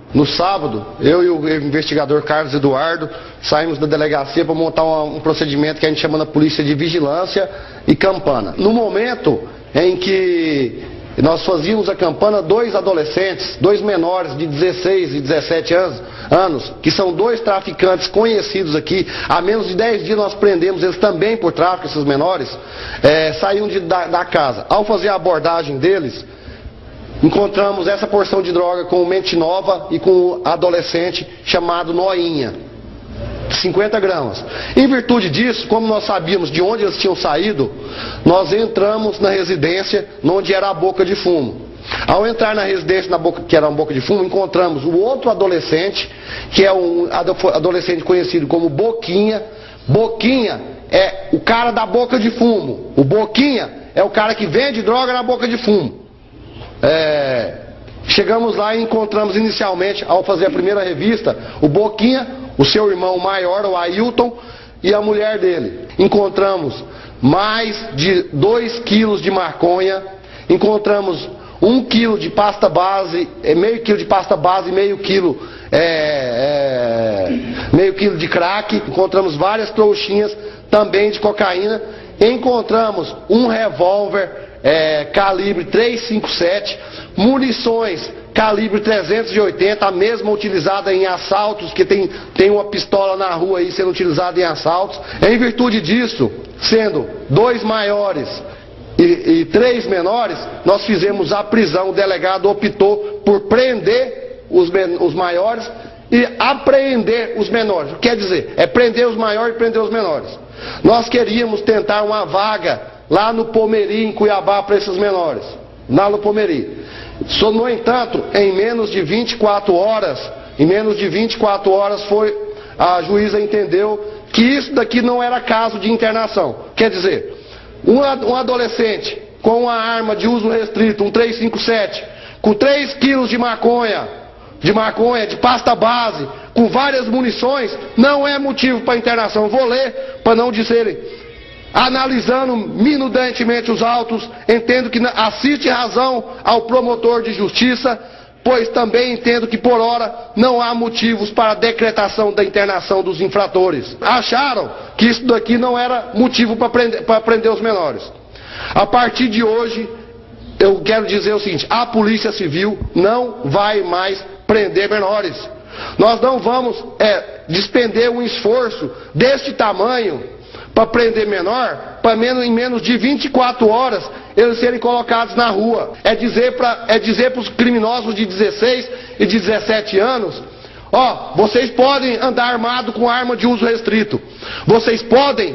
No sábado, eu e o investigador Carlos Eduardo saímos da delegacia para montar um procedimento que a gente chama na polícia de vigilância e campana. No momento em que nós fazíamos a campana, dois adolescentes, dois menores de 16 e 17 anos, que são dois traficantes conhecidos aqui, há menos de 10 dias nós prendemos eles também por tráfico, esses menores, saíram da casa. Ao fazer a abordagem deles, encontramos essa porção de droga com mente nova e com um adolescente chamado Noinha, 50 gramas. Em virtude disso, como nós sabíamos de onde eles tinham saído, nós entramos na residência onde era a boca de fumo. Ao entrar na residência que era uma boca de fumo, encontramos o outro adolescente, que é um adolescente conhecido como Boquinha. Boquinha é o cara da boca de fumo. O Boquinha é o cara que vende droga na boca de fumo. Chegamos lá e encontramos inicialmente, ao fazer a primeira revista, o Boquinha, o seu irmão maior, o Ailton, e a mulher dele. Encontramos mais de 2 quilos de maconha, encontramos 1 quilo de pasta base, meio quilo de pasta base, meio quilo de crack, encontramos várias trouxinhas também de cocaína, encontramos um revólver calibre 357, munições calibre 380, a mesma utilizada em assaltos, que tem uma pistola na rua aí sendo utilizada em assaltos. Em virtude disso, sendo 2 maiores e 3 menores, nós fizemos a prisão. O delegado optou por prender os maiores e apreender os menores. Quer dizer, prender os maiores e prender os menores. Nós queríamos tentar uma vaga lá no Pomeri, em Cuiabá, para esses menores, lá no Pomeri. No entanto, em menos de 24 horas, a juíza entendeu que isso daqui não era caso de internação. Quer dizer, um adolescente com uma arma de uso restrito, um 357, com 3 quilos de maconha, de pasta base, com várias munições, não é motivo para internação. Vou ler para não dizerem. Analisando minudantemente os autos, entendo que assiste razão ao promotor de justiça, pois também entendo que por hora não há motivos para a decretação da internação dos infratores. Acharam que isso daqui não era motivo para prender os menores. A partir de hoje, eu quero dizer o seguinte: a Polícia Civil não vai mais prender menores. Nós não vamos despender um esforço deste tamanho para prender menor, em menos de 24 horas eles serem colocados na rua. É dizer para os criminosos de 16 e de 17 anos, vocês podem andar armado com arma de uso restrito, vocês podem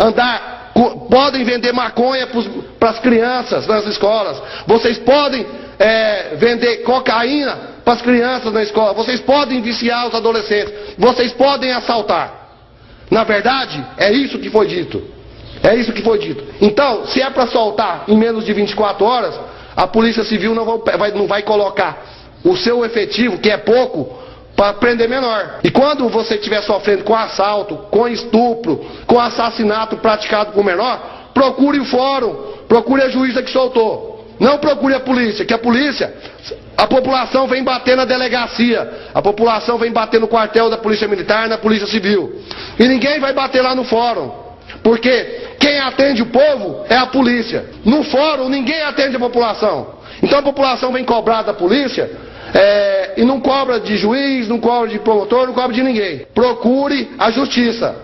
vender maconha para as crianças nas escolas, vocês podem vender cocaína para as crianças na escola, vocês podem viciar os adolescentes, vocês podem assaltar. Na verdade, é isso que foi dito. Então, se é para soltar em menos de 24 horas, a Polícia Civil não vai colocar o seu efetivo, que é pouco, para prender menor. E quando você estiver sofrendo com assalto, com estupro, com assassinato praticado por menor, procure o fórum, procure a juíza que soltou. Não procure a polícia, que a população vem bater na delegacia, a população vem bater no quartel da Polícia Militar, na Polícia Civil. E ninguém vai bater lá no fórum, porque quem atende o povo é a polícia. No fórum ninguém atende a população. Então a população vem cobrar da polícia, e não cobra de juiz, não cobra de promotor, não cobra de ninguém. Procure a justiça.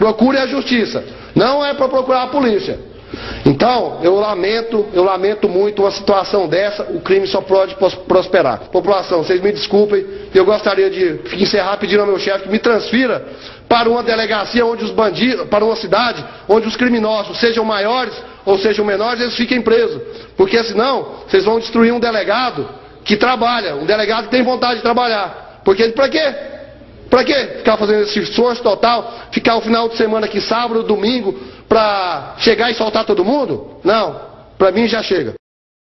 Não é para procurar a polícia. Então, eu lamento muito uma situação dessa, o crime só pode prosperar. População, vocês me desculpem, eu gostaria de encerrar pedindo ao meu chefe que me transfira para uma delegacia onde os bandidos, para uma cidade onde os criminosos, sejam maiores ou sejam menores, eles fiquem presos. Porque senão, vocês vão destruir um delegado que trabalha, um delegado que tem vontade de trabalhar. Porque para quê? Para quê ficar fazendo esse esforço total, ficar o final de semana aqui, sábado, domingo, para chegar e soltar todo mundo? Não, para mim já chega.